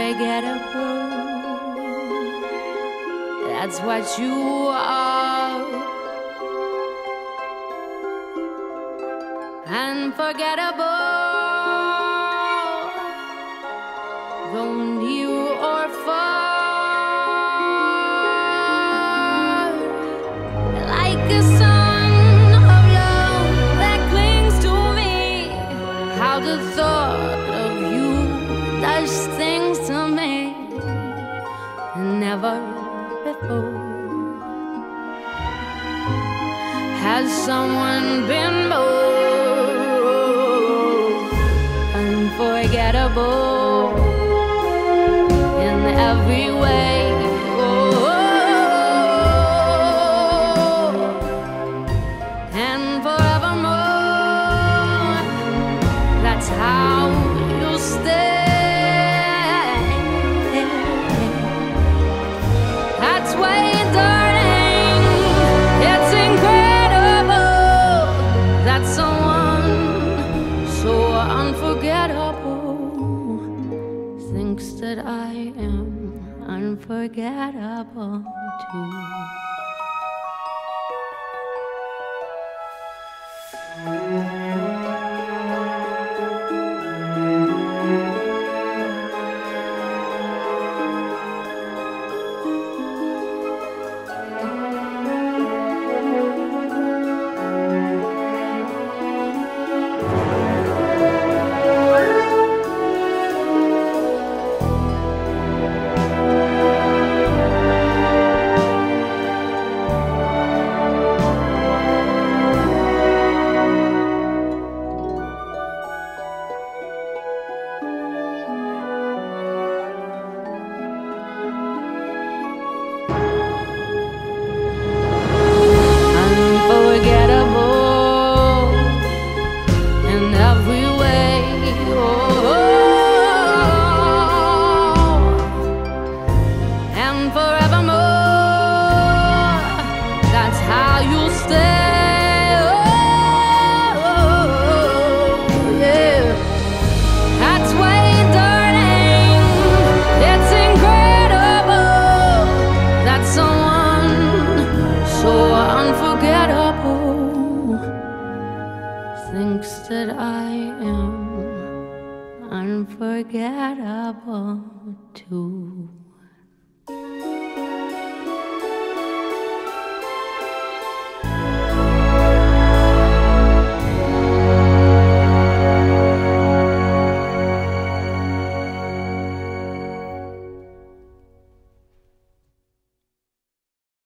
unforgettable. That's what you are. Unforgettable. Though near or far, like a sun of love that clings to me. How the thought of you does things to me. Never before has someone been more unforgettable in every way. And forevermore, that's how you'll stay. That's why, darling, it's incredible that someone so unforgettable thinks that I am unforgettable too.